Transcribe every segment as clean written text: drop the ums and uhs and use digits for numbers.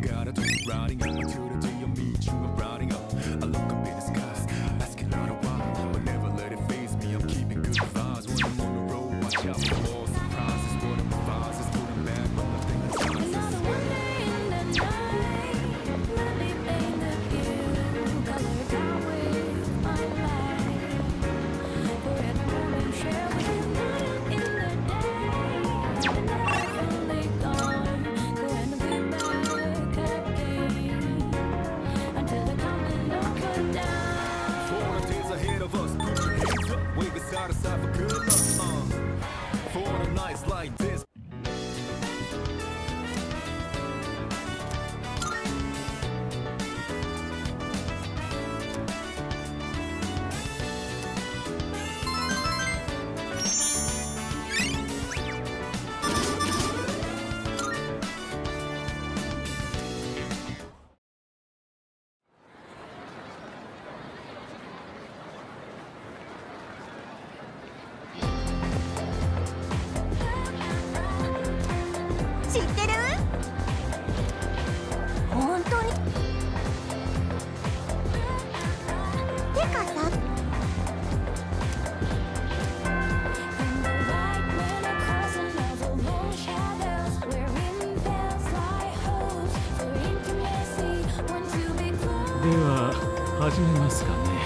知ってる？本当に？てかさ、 では始めますかね。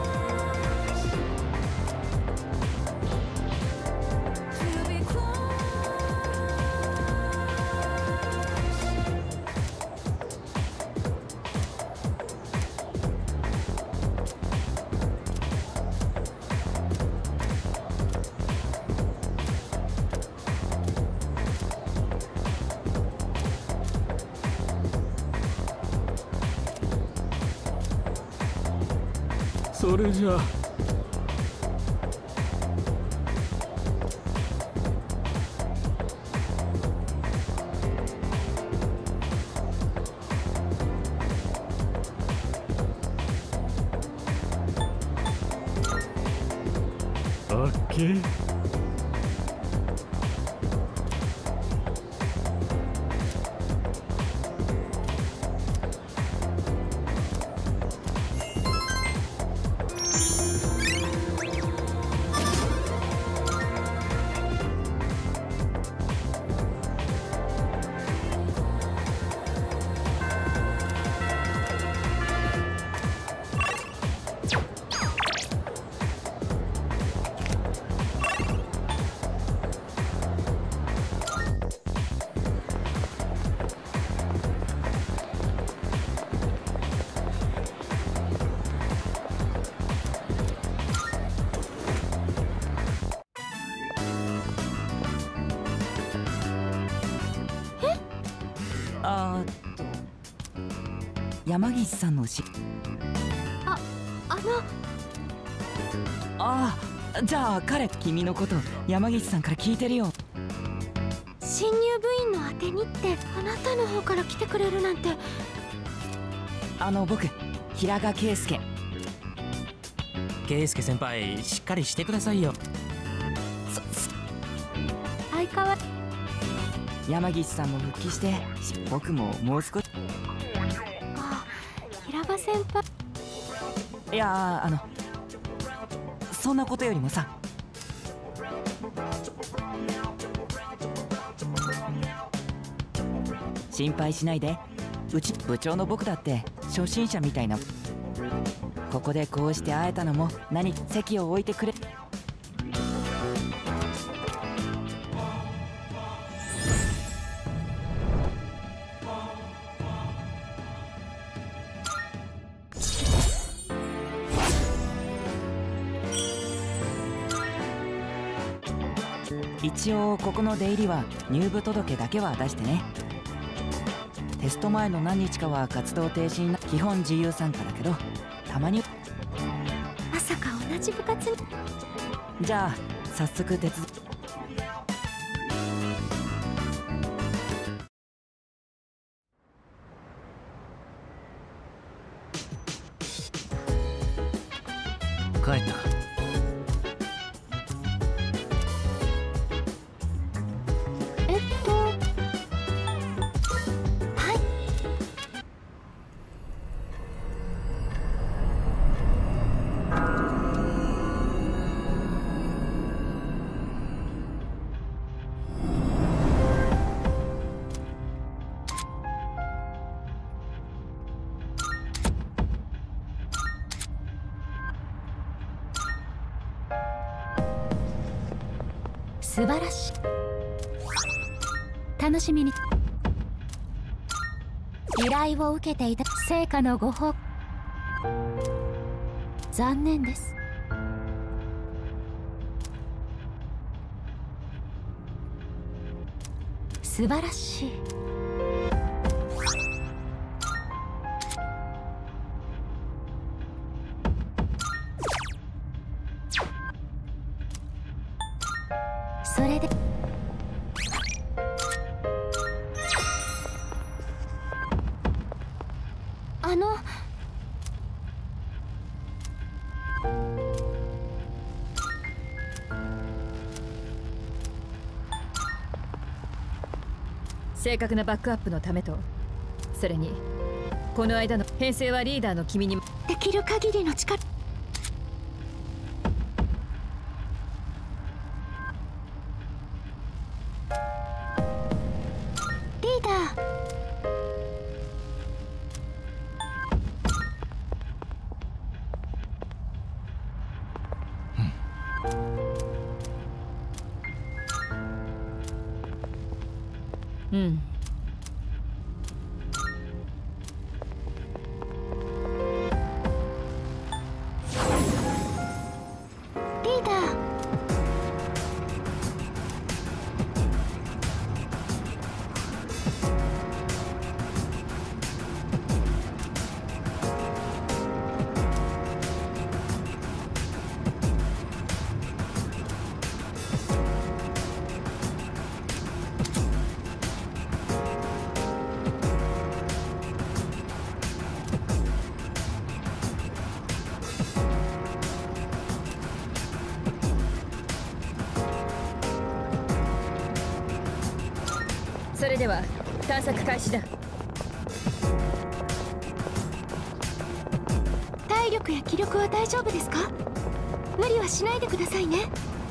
それじゃあオッケー。 山岸さんのああ、じゃあ君のこと山岸さんから聞いてるよ。 新入部員の宛てにってあなたの方から来てくれるなんて。 僕平賀圭介。 圭介先輩、しっかりしてくださいよ。 相変わらず山岸さんも復帰して僕ももう少し。 平賀先輩。 いやそんなことよりもさ、心配しないで。うち部長の僕だって初心者みたいな。ここでこうして会えたのも席を置いてくれ。一応ここの出入りは入部届だけは出してね。テスト前の何日かは活動停止に基本自由参加だけど、たまに。 まさか同じ部活に。 じゃあ早速手続き。 帰ったか。 素晴らしい。楽しみに。依頼を受けていた成果のご報告。残念です。素晴らしい。それで正確なバックアップのためと、それにこの間の編成はリーダーの君にできる限りの力。リーダー、 うん。 リーダー、 それでは探索開始だ。 体力や気力は大丈夫ですか？無理はしないでくださいね。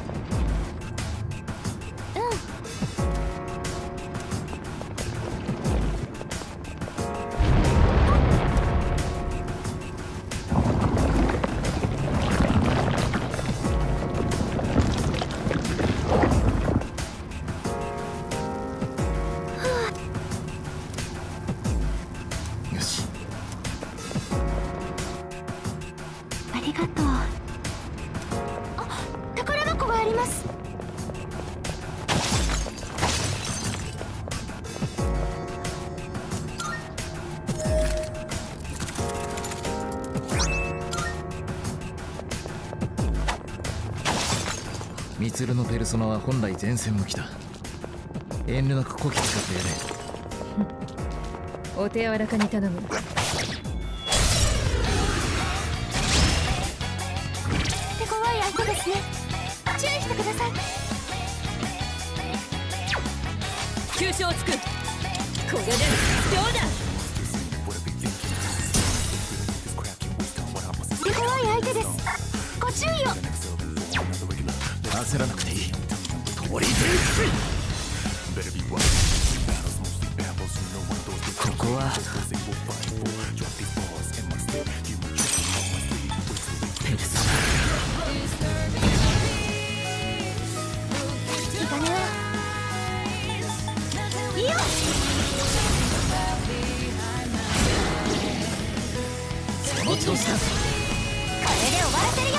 ありがとう。宝箱があります。 ミツルのペルソナは本来前線向きだ。遠慮なくこき使ってやれ。 お手柔らかに頼む。 手強い相手ですね。注意してください。 急所をつく。これでどうだ。 手強い相手です。ご注意を。 焦らなくていい。取り出ここはペルソナ。 引き金は。いいよ。 その調子だ。 これで終わらせるよ。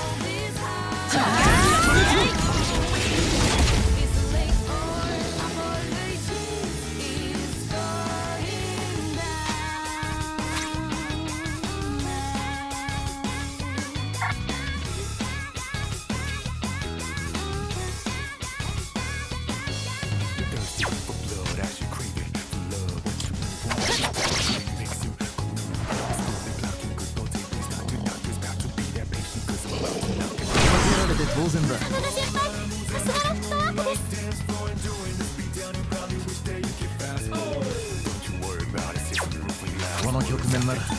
当然だ。 真田先輩、さすがのフットワークです。 この局面ならペ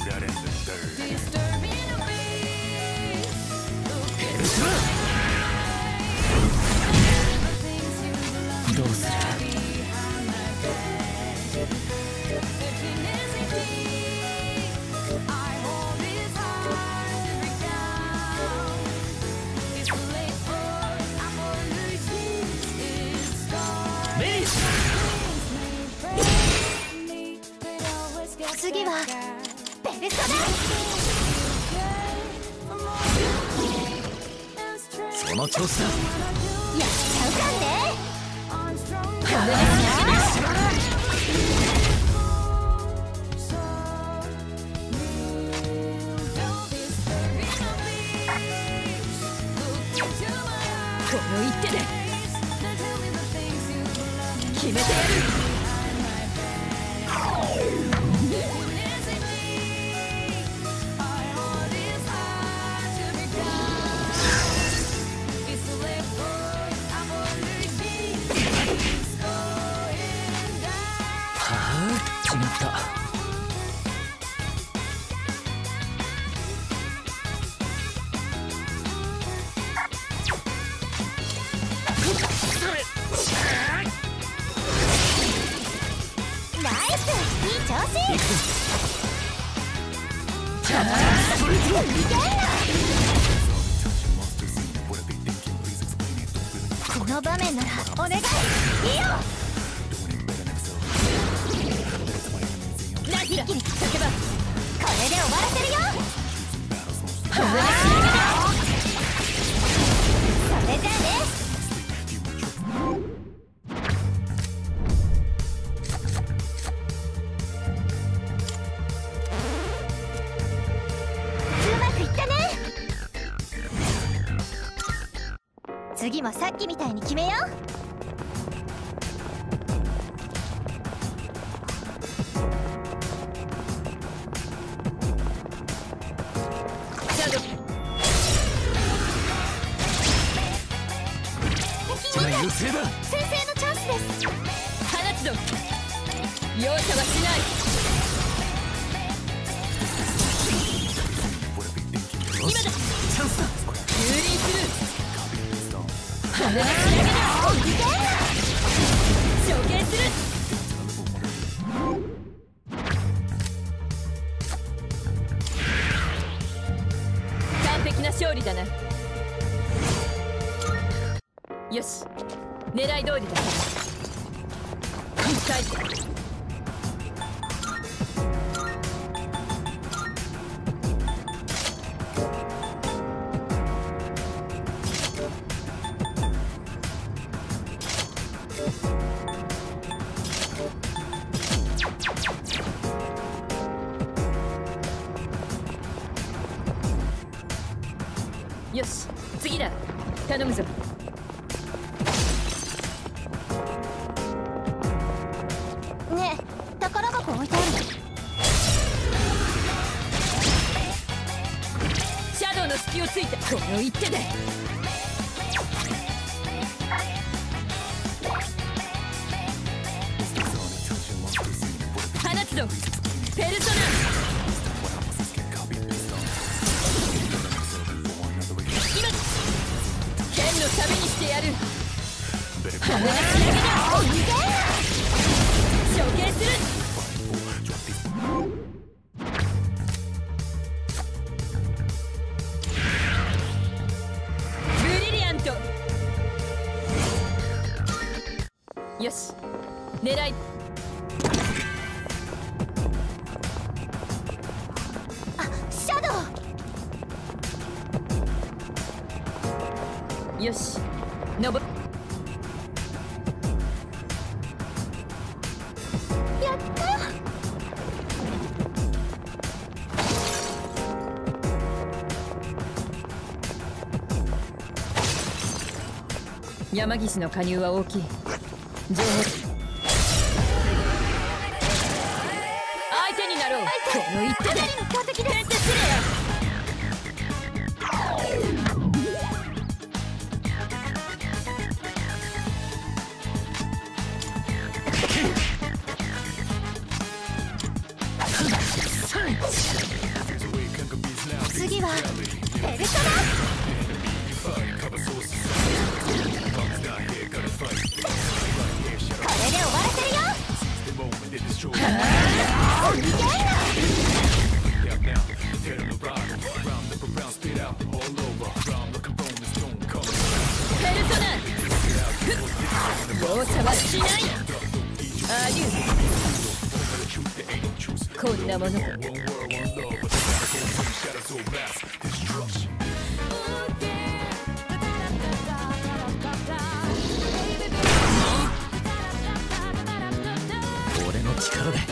ルソナ。どうする？ 次はペルソナ。 その調子だ。 やっちゃうかんね。 この一手で決めてやる。 決まった。 ナイス、いい調子。この場面ならお願い。いいよ。 ナギラ、叫ばこれで終わらせるよ。それじゃあね。うまくいったね。次もさっきみたいに決めよう。 優勢だ。 先制のチャンスです。 放つぞ。容赦はしない。今だ。チャンスだ。蹂躙する。放つだけだ。処刑する。完璧な勝利だな。よし、狙い通りだ。返して。よし、次だ。頼むぞ。 ねえ、宝箱置いてある。 シャドウの隙をついたこの一手で。放つぞ。ペルソナ。今剣の旅にしてやる。放つだけだ。処刑する。ブリリアント。よし、狙い。 あ、シャドウ。 よし、登る。 やった。 山岸の加入は大きい。情報。相手になろう。この一手で。 強敵です。 ペンテスレ次はペルソナ。これで終わらせるよ。 ペルソナ。容赦はしない。アデュー。 ここんなものか。 俺の力で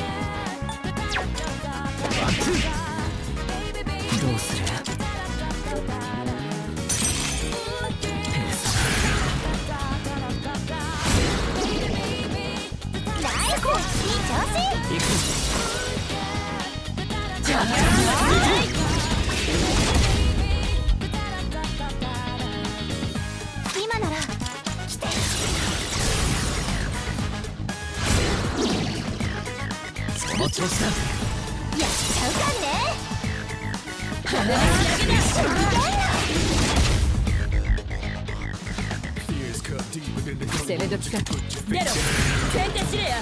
ワンツー。どうする？ 今なら来て。 その調子だ。 やっちゃうかね。鼻の仕上げだ。 攻め時か。出ろ先手司令や。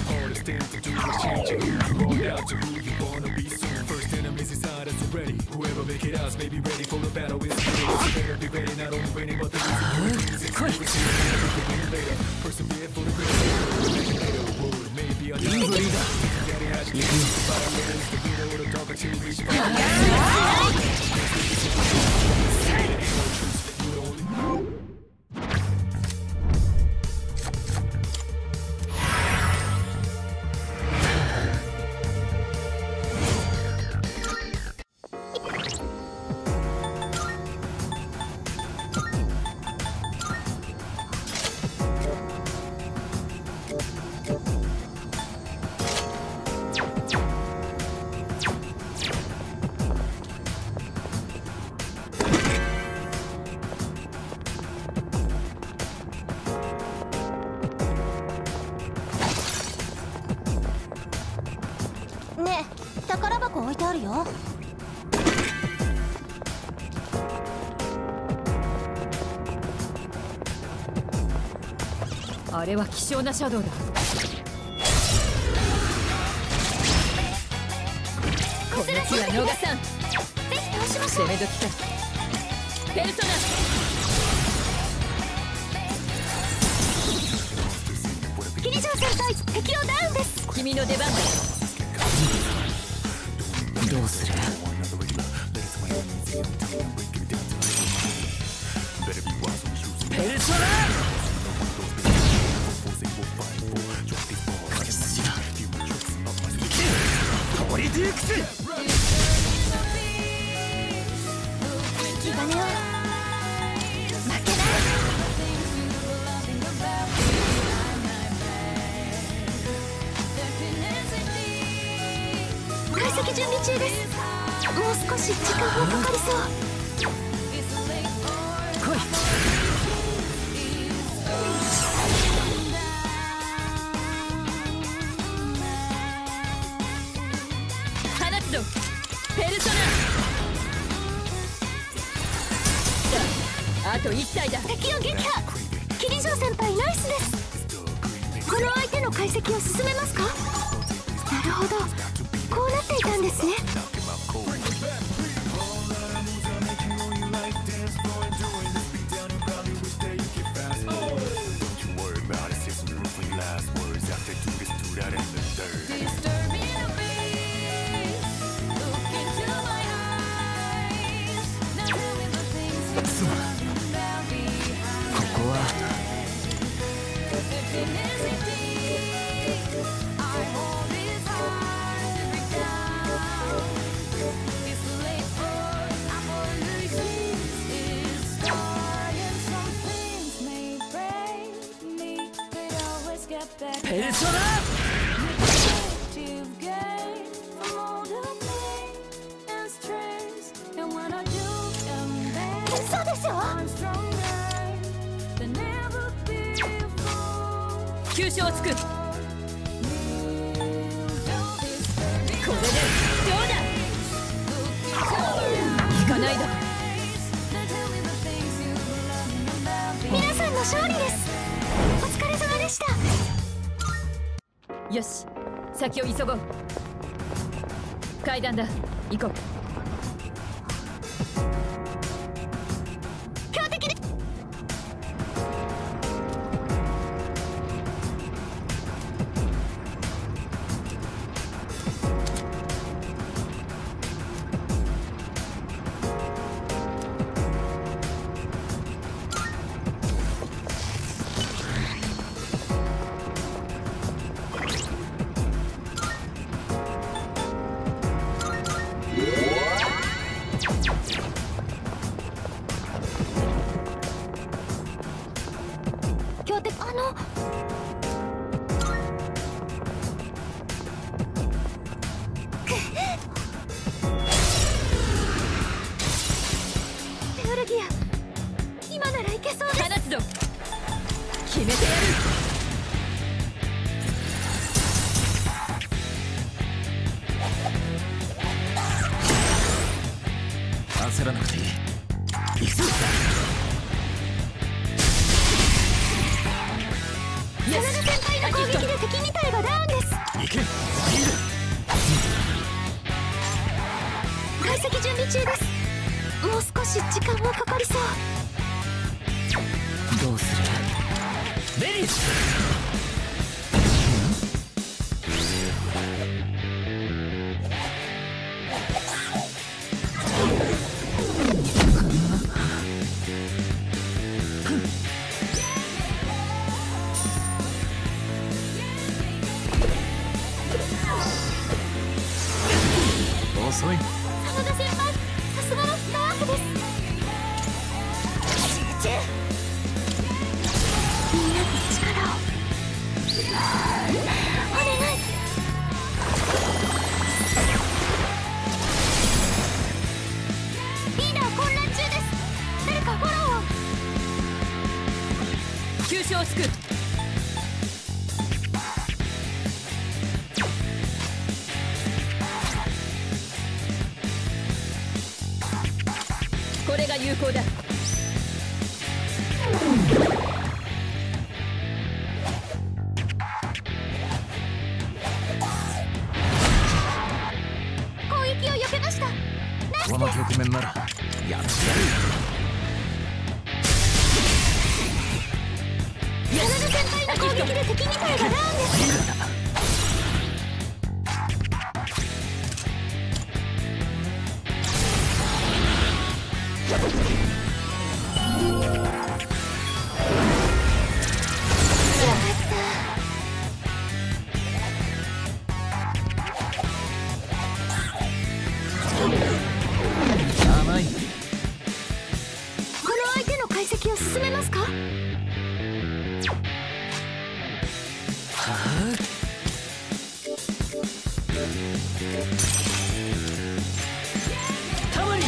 ねえ、宝箱置いてあるよ。 あれは希少なシャドウだ。この日は逃さん。 ぜひ倒しましょう。 攻め時か。ペルソナ。 キリジョー先輩、敵をダウンです。 君の出番だ。 どうする？ペルソナ。勝ち筋だ。トリデュークス。 気兼ねは負けない。解析準備中です。もう少し時間がかかりそう。 来い。 放つぞペルソナ。さあ、あと1体だ。 敵を撃破。キリジョー先輩ナイスです。この相手の解析を進めますか？なるほど、こうなっていたんですね。 ここはペルソナ。 そうでしょ。 急所をつく。これでどうだ。引かないだ。 皆さんの勝利です。お疲れ様でした。 よし、先を急ごう。階段だ、行こう。 強敵で。 テオルギア、今ならいけそうです。 放つぞ。決めてやる。 焦らなくていい。行くぞ。 真田先輩の攻撃で敵2体がダウンです。 行け。いいだ。 解析準備中です。もう少し時間もかかりそう。 どうする？ レディー遅い。 真田先輩、さすがのフットワークです。集中。みんなで力を。お願い。リーダー混乱中です。誰かフォローを。 急所を救う。これが有効だ。 攻撃を避けました。ナイスこの局面ならやってやる。 真田先輩の攻撃で敵2体がダウンです。 甘い。 この相手の解析を進めますか？ タマリン。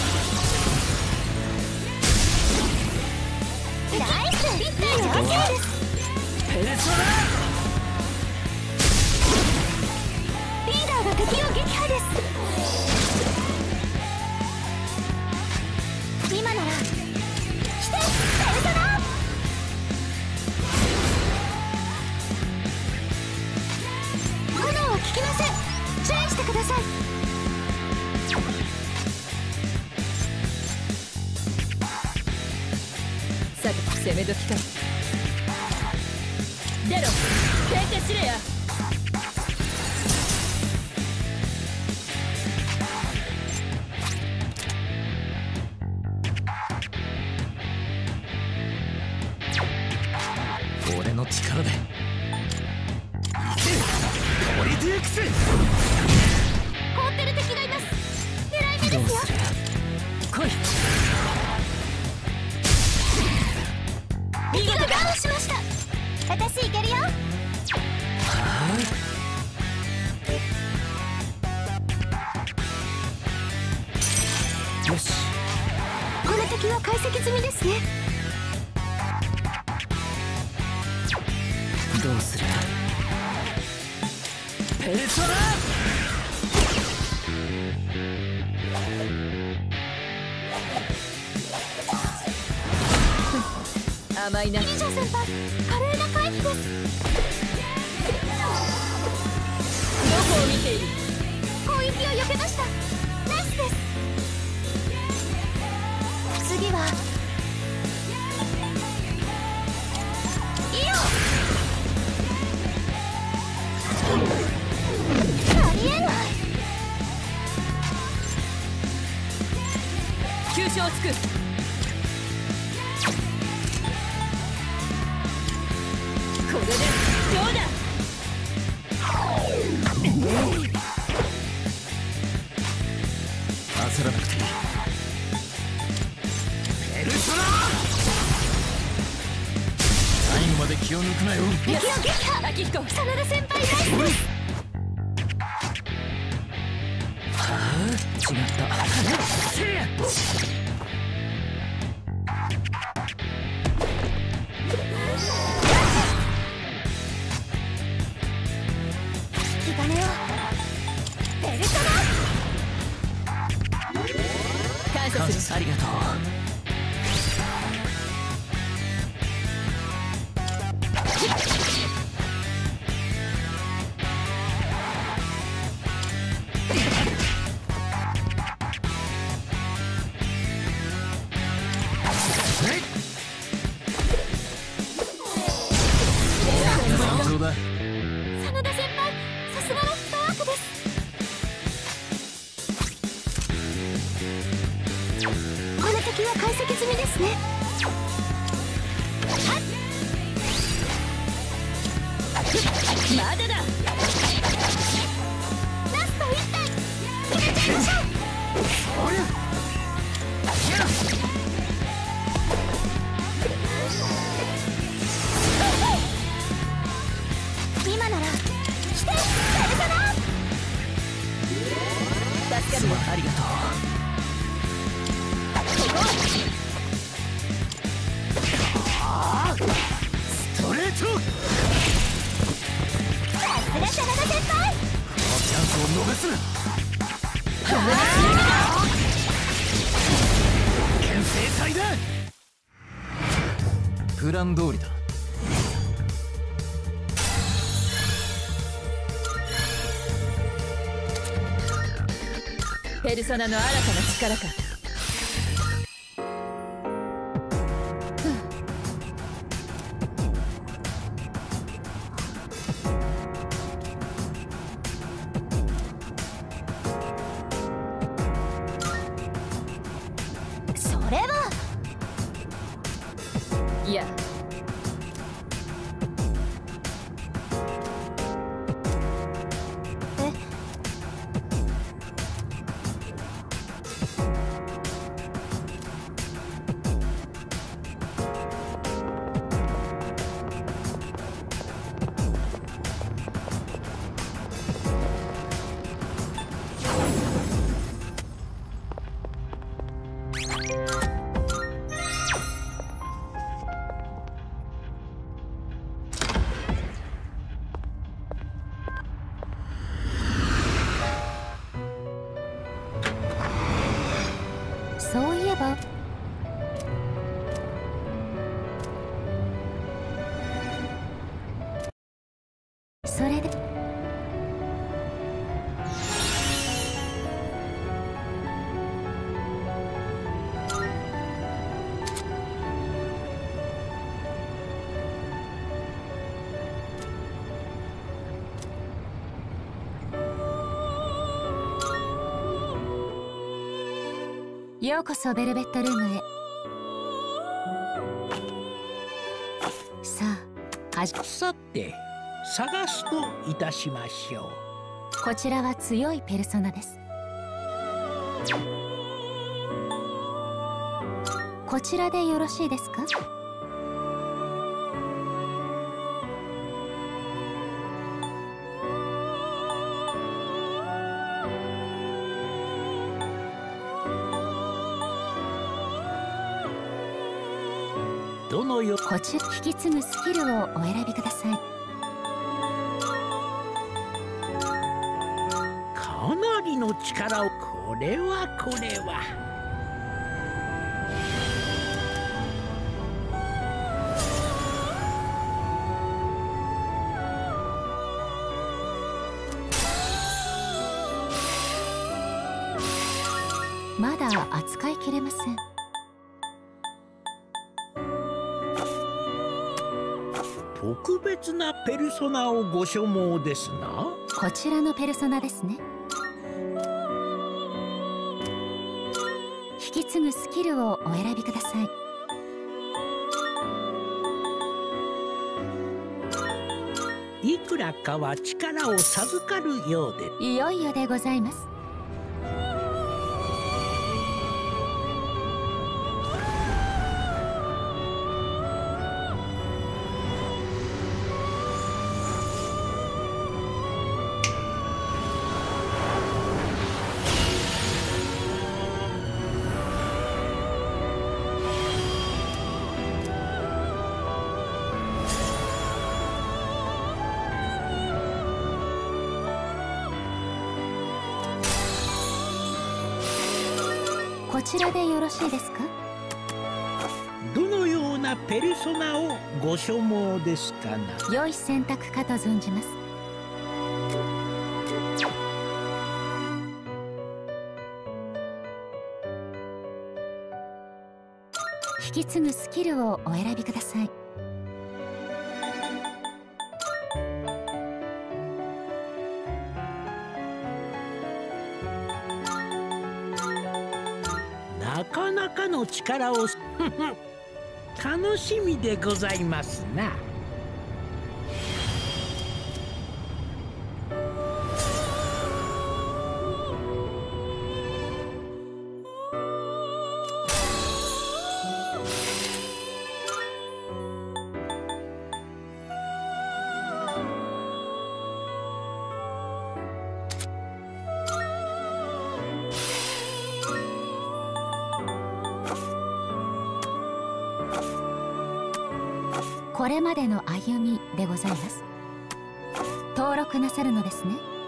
ナイス。ぴったり OK です。 ペルソナ。 リーダーが敵を撃破です。今なら来て、ペルソナ。炎は効きません。注意してください。 さて攻め時か。出ろ、天手司令や。 俺の力で行け。ポリデュークス。 凍ってる敵がいます。狙い目ですよ。 来い。 敵がダウンしました。私いけるよ。 よし。 この敵は解析済みですね。 どうする？ ペルソナ。 甘いな。 ギリシャ先輩、華麗な回避です。 どこを見ている？ 攻撃を避けました。ナイスです。次はイオ。ありえない。 急所を突く。これでどうだ。 焦らなくていい。ペルソナ。最後まで気を抜くなよ。 敵を撃破。 秋彦。 真田先輩ナイスです。 引き金をペルソナ。 感謝する。 ありがとう。 どうだ。 真田先輩、さすがのフットワークです。この敵は解析済みですね。 まだだ。 ラスト1体決めちゃいましょう。今なら来てペルソナ。 助かるよ。 ありがとう。 ストレート。 さすが真田先輩。 チャンスを逃すな。牽制隊だ。 プラン通りだ。 ペルソナの新たな力か。 それは。 いや、 そういえばそれでようこそベルベットルームへ。さあ、 さて探すといたしましょう。 こちらは強いペルソナです。こちらでよろしいですか？ どのよこちら引き継ぐスキルをお選びください。 かなりの力を。これはこれは。 まだ扱いきれません。 特別なペルソナをご所望ですな。 こちらのペルソナですね。引き継ぐスキルをお選びください。 いくらかは力を授かるようで。 いよいよでございます。 ちらでよろしいですか？ どのようなペルソナをご所望ですかな。 良い選択かと存じます。引き継ぐスキルをお選びください。 なかなかの力を楽しみでございますな。 これまでの歩みでございます。登録なさるのですね。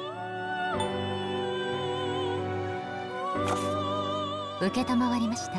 承りました。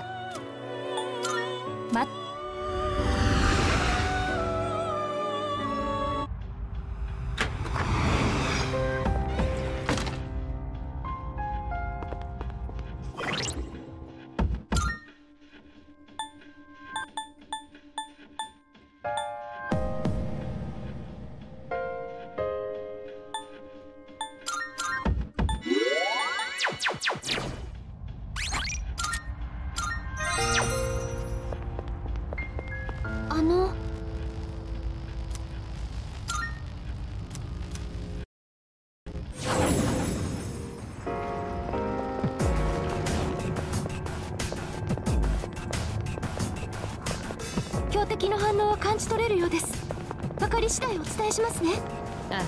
標的の反応は感じ取れるようです。分かり次第お伝えしますね。 あ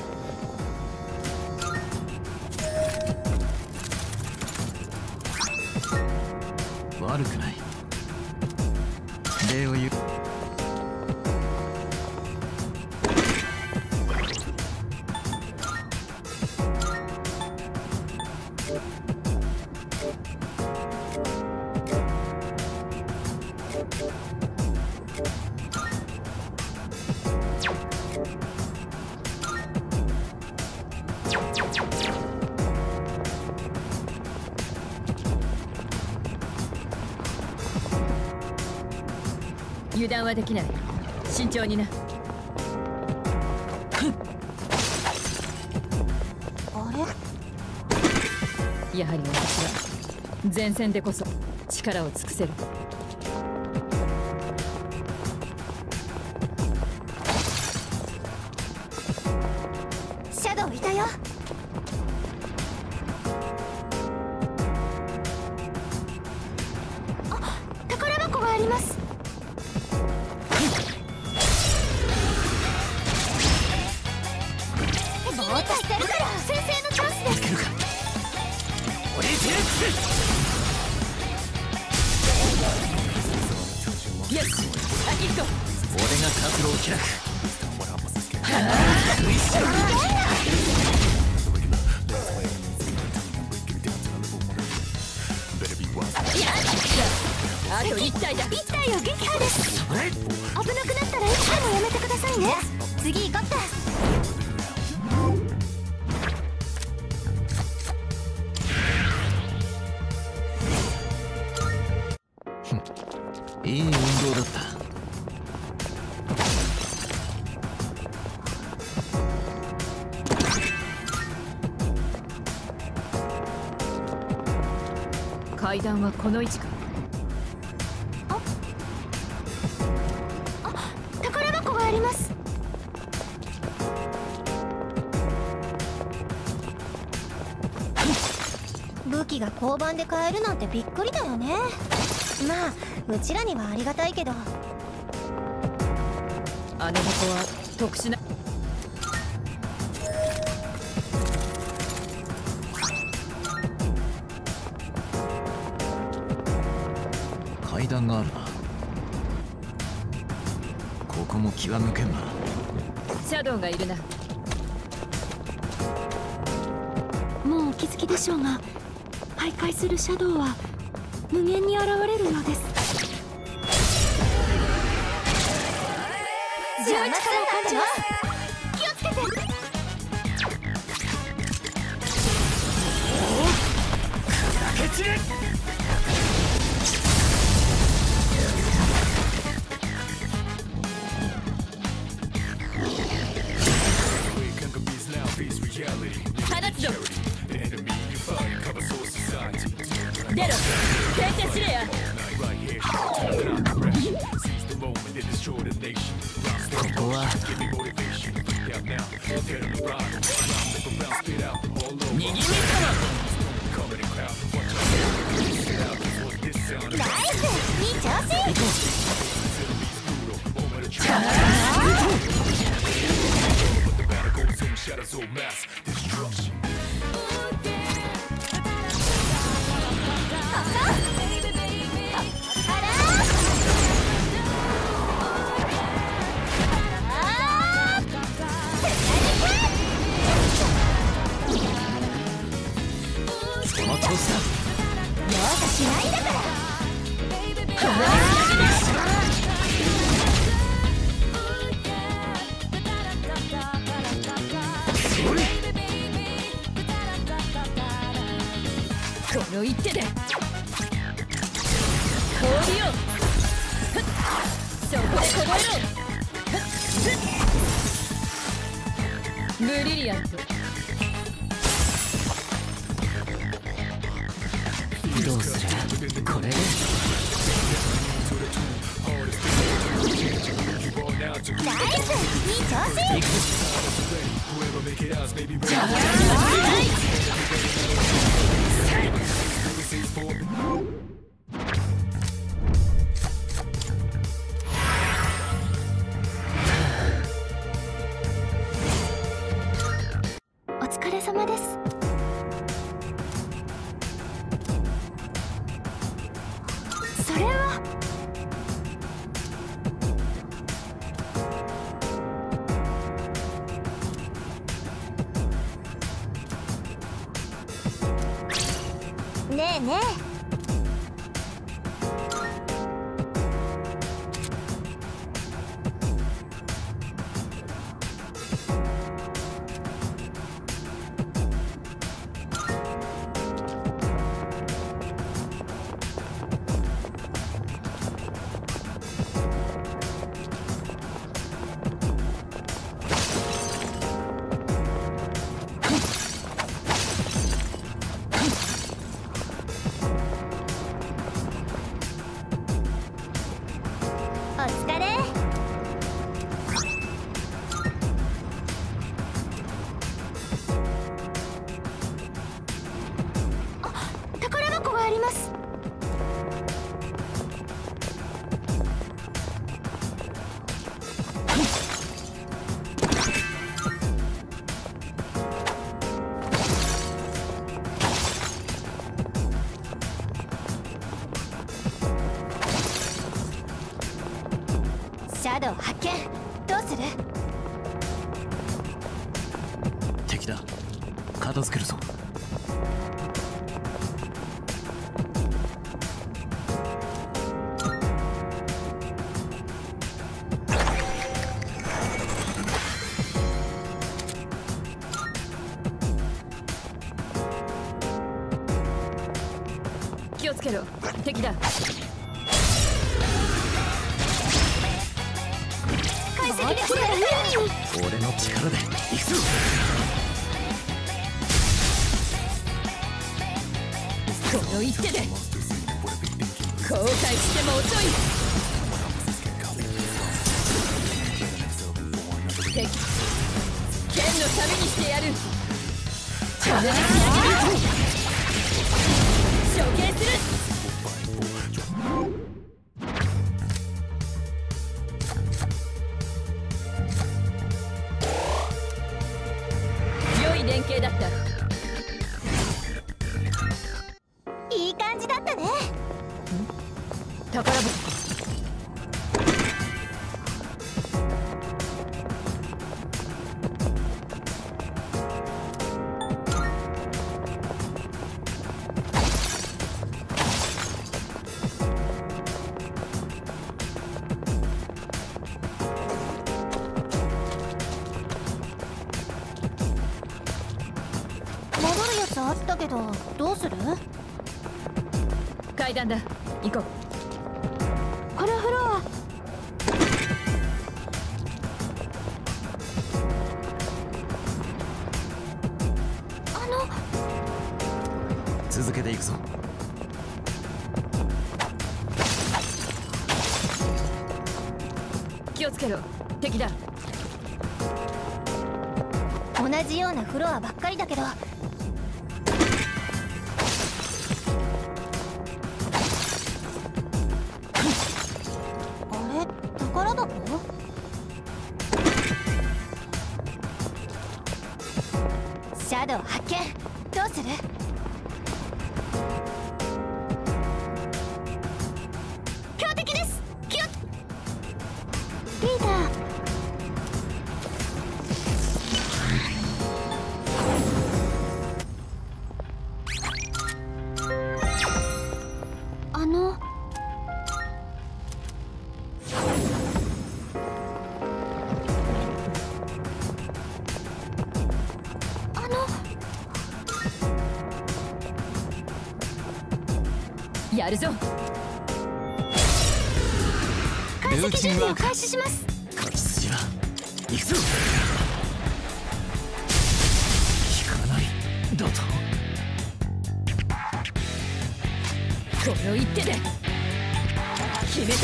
あ、悪くない。礼を言う。 油断はできない。慎重にな。やはり私は前線でこそ力を尽くせる。 シャドウいたよ。あ、宝箱があります。ぼーっとしてるから先制のチャンスです。 よし、アキット。 俺が活路を開く。 あと1体だ。 1体を撃破です。危なくなったらいつでもやめてくださいね。次行こっか。 いい運動だった。 階段はこの位置か。 宝箱があります。武器が交番で買えるなんてびっくりだよね。まあうちらにはありがたいけど。 あの箱は特殊な。 階段があるな。ここも気は抜けんな。 シャドウがいるな。 もうお気づきでしょうが、徘徊するシャドウは無限に現れるのです。11分経ちます。気をつけて。 砕け散れ。 放つぞ。出ろ。先手司令や。 ここは握りつかナイス、いい調子。 その調子だ。 容赦しないんだから。 この一手で氷をそこで凍えろ。ブリリアント。 どうする？これでナイス、いい調子。お疲れ様です。それはねえねえ。お疲れ。あ、宝箱があります。シャドウ発見。どうする？ 敵だ。片付けるぞ。 気をつけろ。敵だ。 解析できたら有利に。 俺の力で行くぞ。 この一手で後悔しても遅い。敵剣のためにしてやる。これで仕上げる。処刑する。良い連携だった。 いい感じだったね。 宝箱か。 けどどうする？ 階段だ、行こう。 このフロア。 続けていくぞ。 気をつけろ、敵だ。 同じようなフロアばっかりだけど。あれ、宝箱？シャドウ発見。どうする？強敵です。リーダー。 やるぞ。 解析準備を開始します。 勝ち筋は行くぞ。引かないだと。 この一手で決めてやる。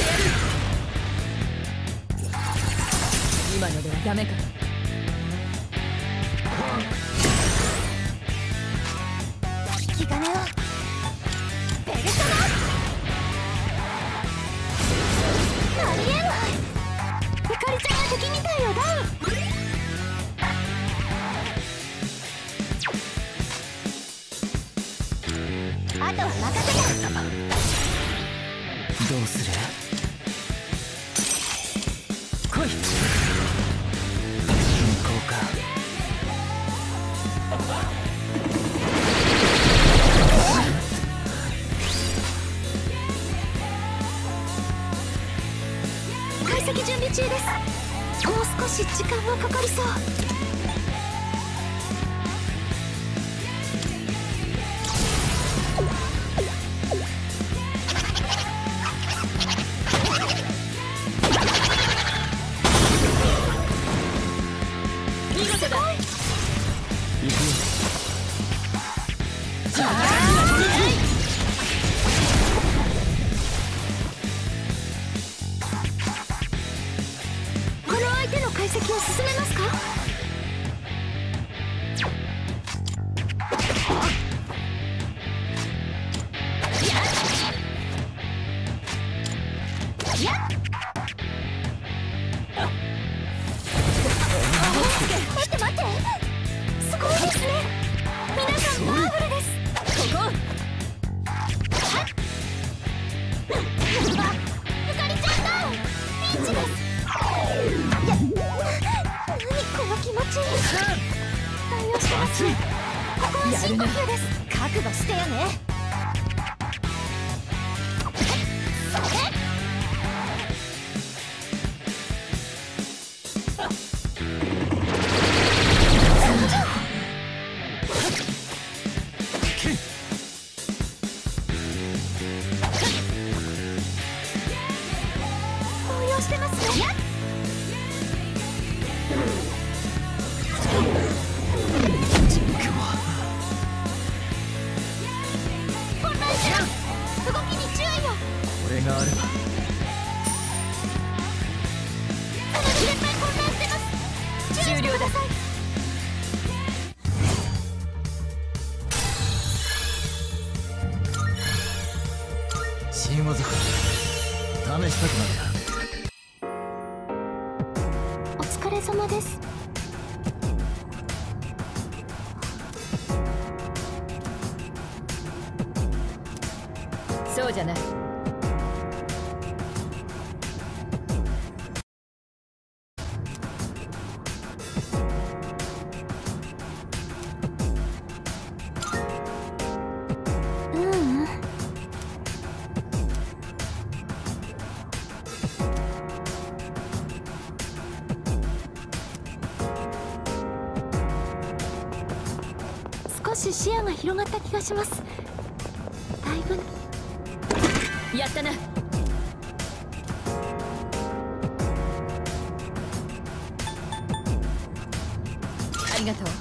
今のではダメか。 引き金を。ベルトだ。ありえない。ゆかりちゃんが敵みたいよ。ダウン。あとは任せた。 どうする？来い。向こうか。 解析準備中です。もう少し時間がかかりそう。 見事だ。 行くよ。 この相手の解析を進めますか？待って待って、すごいですね。皆さんパワフルです。 ここ。 ゆかりちゃんだ。ピンチです。何この気持ち。対応してます。ここは深呼吸です。覚悟してよね。それ。動揺してますね。混乱しろ。動きに注意を。 これがあれば。 田辺先輩混乱してます。注意してください。 新技か。試したくなる。 お疲れ様です。 そうじゃない。 少しし視野が広がった気がします。だいぶやったな。ありがとう。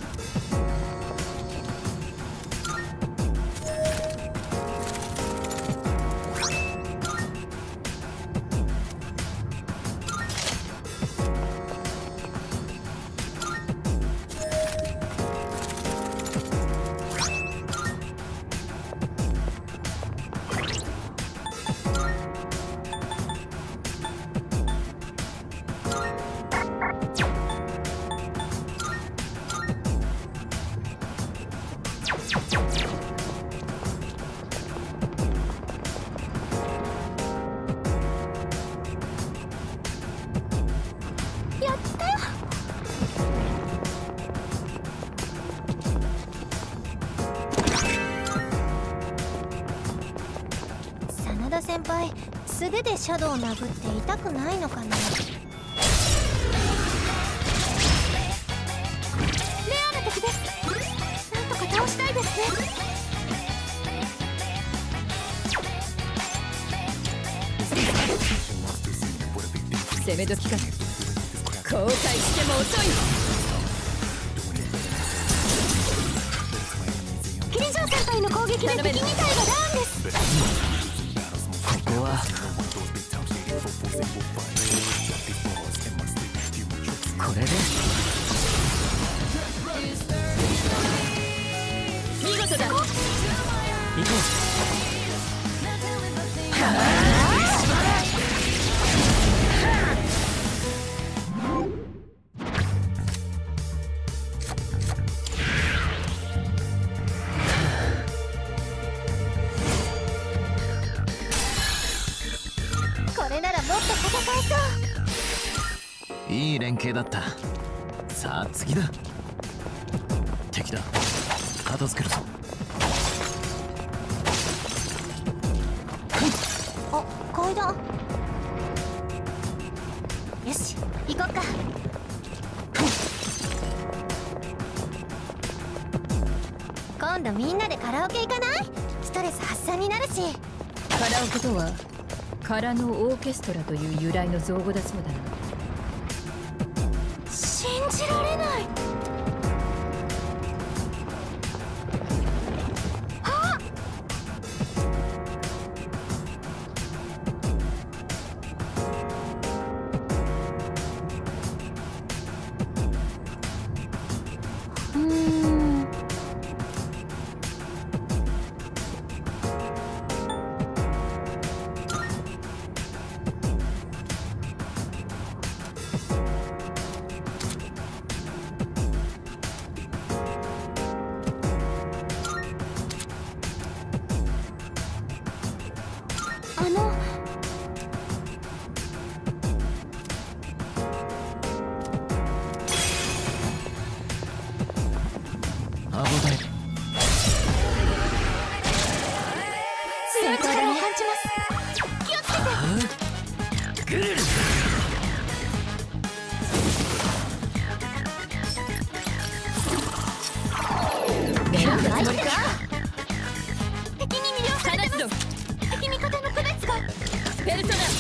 真田先輩、素手でシャドウを殴って痛くないのかな。レアな敵です。なんとか倒したいですね。 攻め時か。後悔しても遅い。 キリジョー先輩の攻撃で敵2体がダウンです。 ここはこれで見事だ。 行こう。 これならもっと戦えそう。 いい連携だった。さあ次だ。敵だ。片付けるぞ。 あ、階段。よし、行こっか。今度みんなでカラオケ行かない？ストレス発散になるし。 カラオケとはカラのオーケストラという由来の造語だそうだな。 信じられない。あっ、強い力を感じます。気をつけて。 狙ったつもりか。 敵に魅了されてます。敵味方の区別が。 ペルソナ。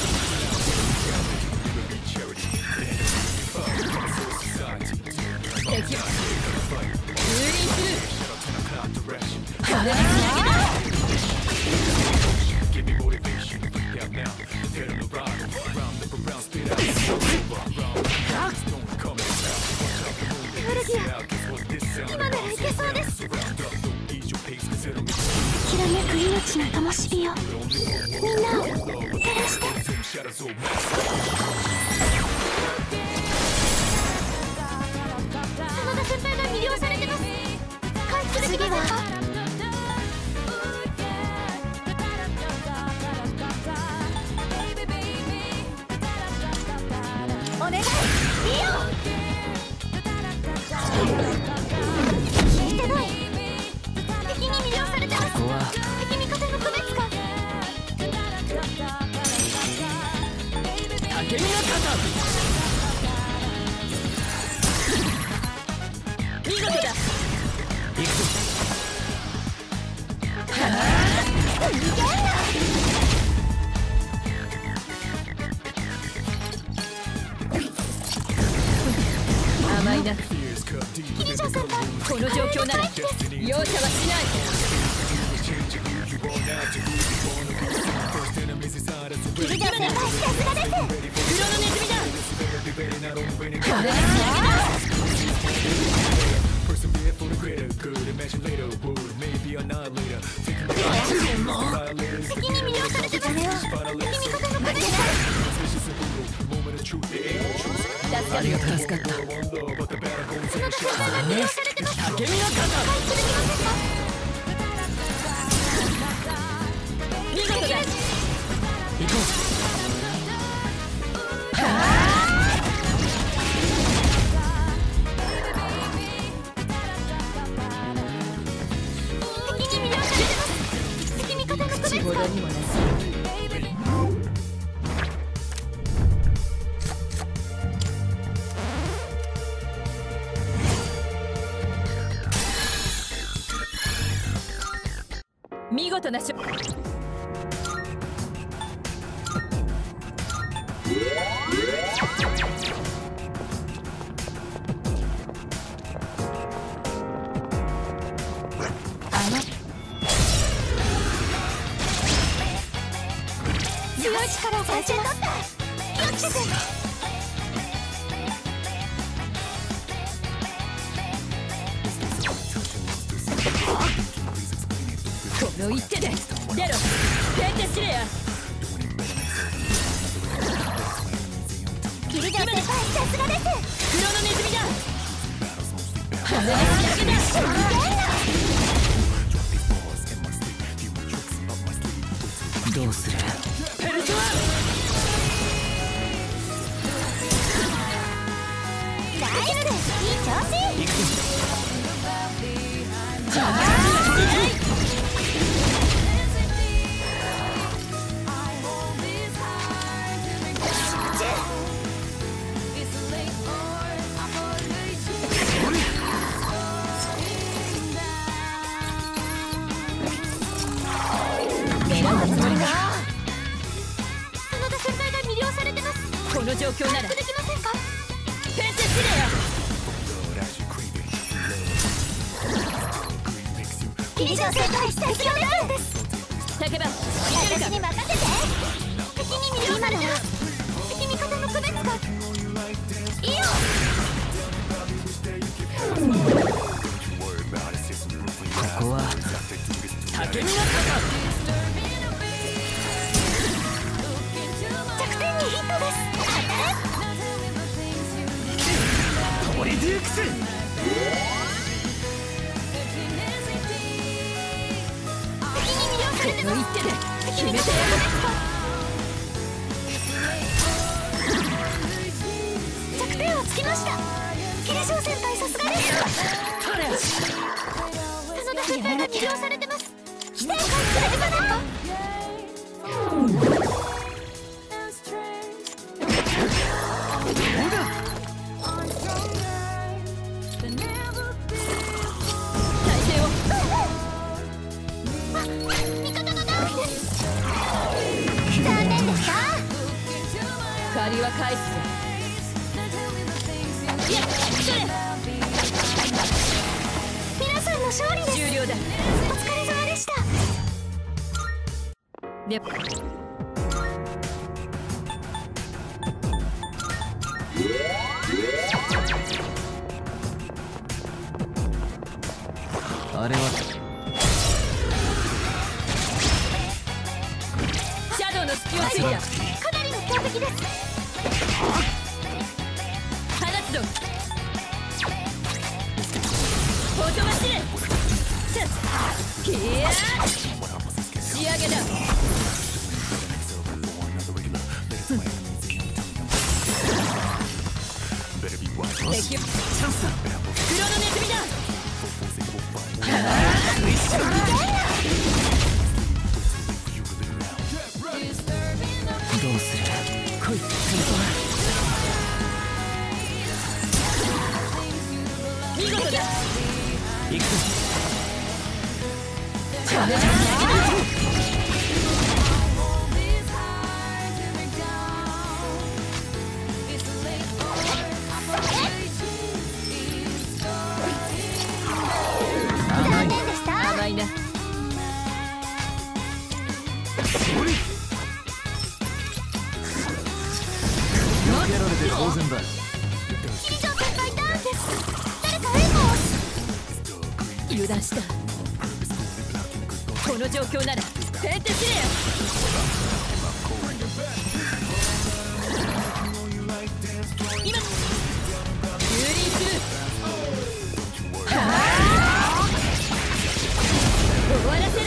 敵を蹂躙する。離れすぎだ。エネルギア、今ならいけそうです。きらめく命の灯火をみんなを照らして。真田先輩が魅了されてます。回復できませんか？お願い、リオ。聞いてない。敵に魅了されてます。 ここは敵味方の区別が。 竹見の見事だ。 行くぞ。 容赦はしない。 キリダ先輩さすがです。 黒のネズミだ。 敵に魅了されてます。敵味方の壁です。 ありがとう。助かった。 角田先輩が魅了されてます。 竹見のはい、続きませんか。 見事だ。 行こう。 敵に魅了されてます。敵味方の壁ですか。 口ほどにもなし。見事な勝利。 強い力を感じます。気をつけて。 この一手で出ろ。ペンテシレア。 キリダ先輩さすがです。 黒のネズミだ。羽の仕上げだ。 どうする。 ペルソナナイス、いい調子。 行くぞ。 角田先輩が魅了されてます。 この状況ならできませんか。 ペンテシレア。 キリダ先輩さすがです。 叫ば私に任せて。敵に魅了されてます。敵味方の区別がいいよ。 ここは竹見の弱点にヒットです。当たる。 ポリデュークス。 敵に魅了されてます。 この一手で敵味方の区別が弱点をつきました。キリショウ先輩さすがです。角田先輩が魅了されてます。否定感されてませんか。 体勢を。 味方のダウンです。残念でした。 借りは返すぞ。いや、それ。 皆さんの勝利です。 終了だ。 お疲れ様でした。 であれはシャドウの隙をついた。 かなりの強敵です。 放つぞ。ほとばしれ。キヤー。仕上げだ。敵チャンスだ。黒のネズミだ。 どうする。来い。 見事だ。 行くぞ。 残念でて当然だ。 以上先輩ターンです。誰か援護を。 油断した。この状況ならペンテシレア。今蹂躙する。終わらせる。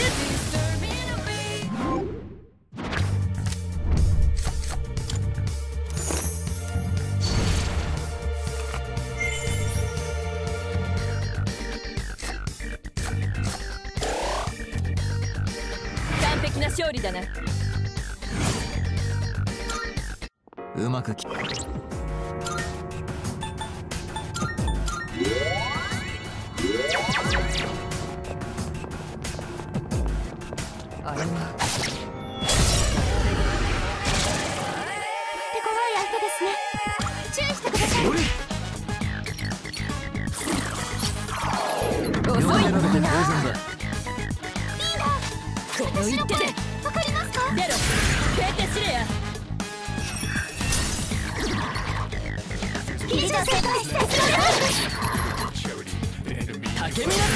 完璧な勝利だな。 うまくきあれは手強い相手ですね。注意してください。 遅い。 読められて当然だ。 この一手でわかりますか。 出ろペンテシレア。 以上先輩さすがです。 竹宮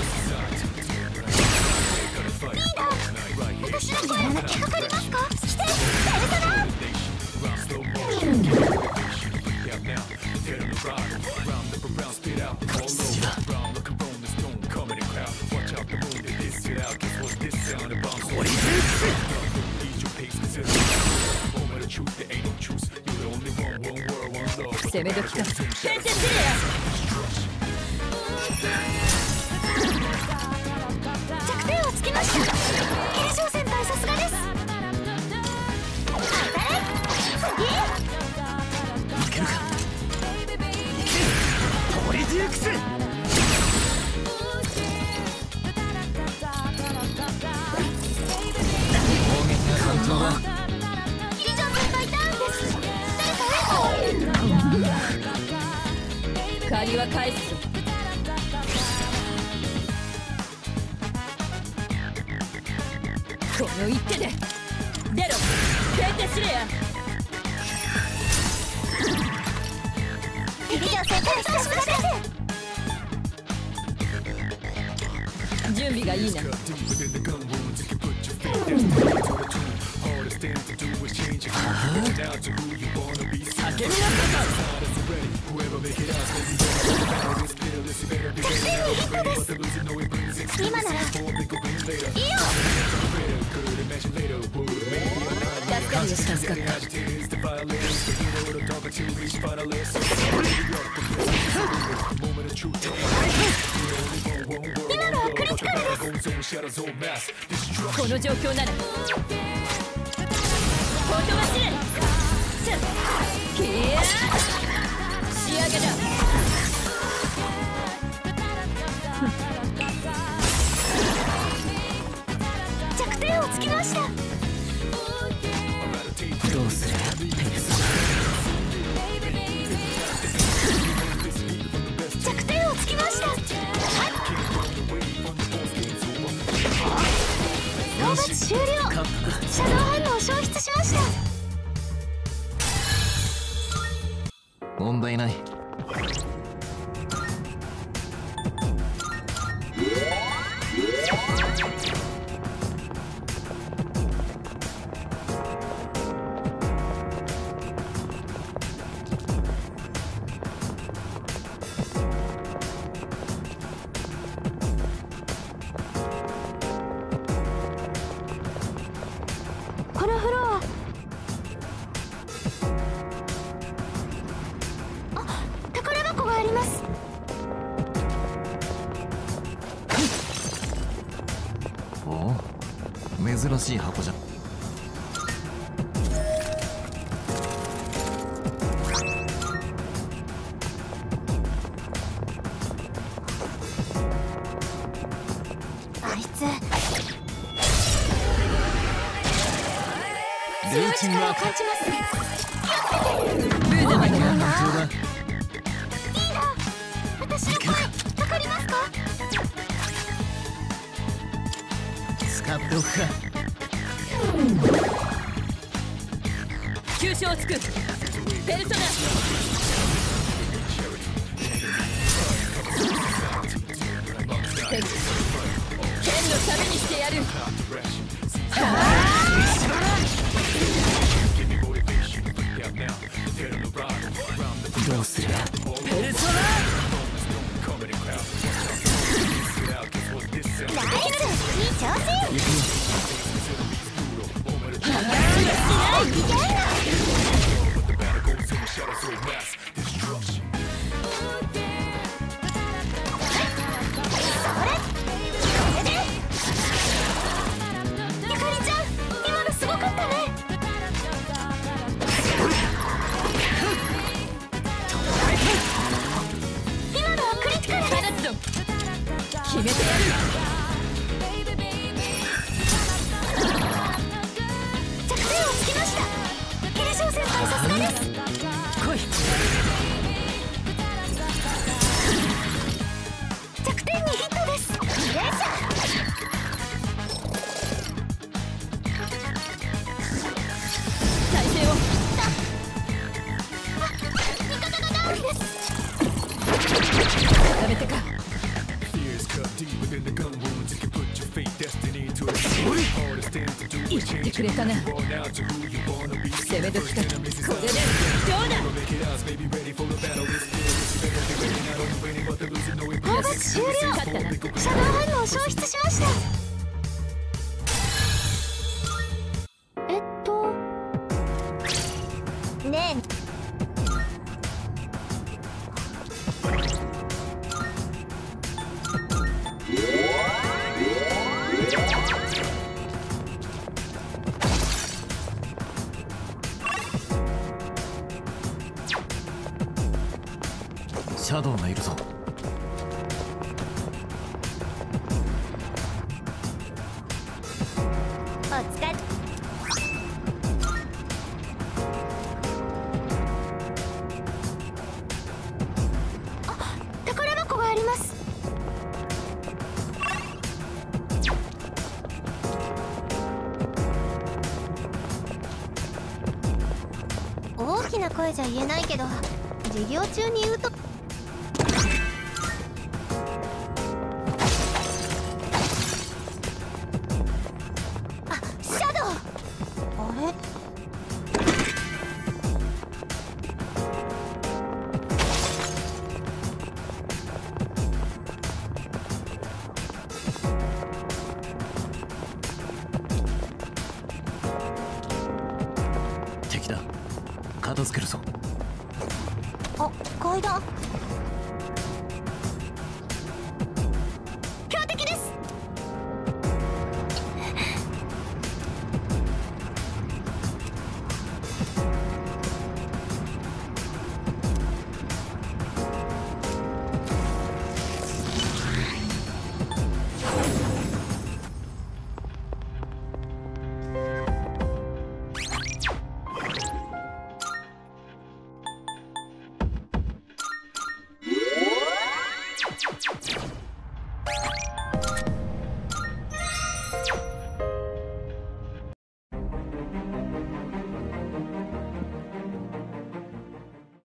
私だけやらなきゃ。わかりますか。してペルソナ。 攻め時か。ペンテシレ弱点をつけました。継承先輩さすがです。当たれ。 いけるか。トリデュークス。攻撃が単調だ。 以上先輩ターンです。誰か援護を。 借りは返す。この一手で出ろペンテシレア。 以上先輩さすがです。 準備がいいな。竹宮今ならいいよ。 助かった。 今のはクリティカルです。 この状況ならほとばしれ。キヤー仕上げだ。 弱点をつきました。 どうするペルソナ。 弱点をつきました。討伐終了。シャドウ反応を消失しました。 問題ない。 このフロア。あ、宝箱があります。 おお、珍しい箱じゃ。 あいつルーチンは感じます。 ブーザマだ。 単調だ。 リーダー、私の声わかりますか。 使っておくか。 急所をつく。 ペルソナ剣のためにしてやる。 どうする？ ペルソナナイス、いい調子。 行くよ。 決めてやる。 着点をつきました。ケレショウ先輩、さすがです。 来い。 着点にヒットです。連射。 体勢を。 味方がダウンです。 やめてか。言ってくれたな。攻め時だ。これでどうだ。 放物終了。シャドウ反応消失しました。ねえ。 シャドウがいるぞ。 お疲れ。あ、宝箱があります。大きな声じゃ言えないけど、授業中に言うと。 敵だ。片付けるぞ。 あ、階段。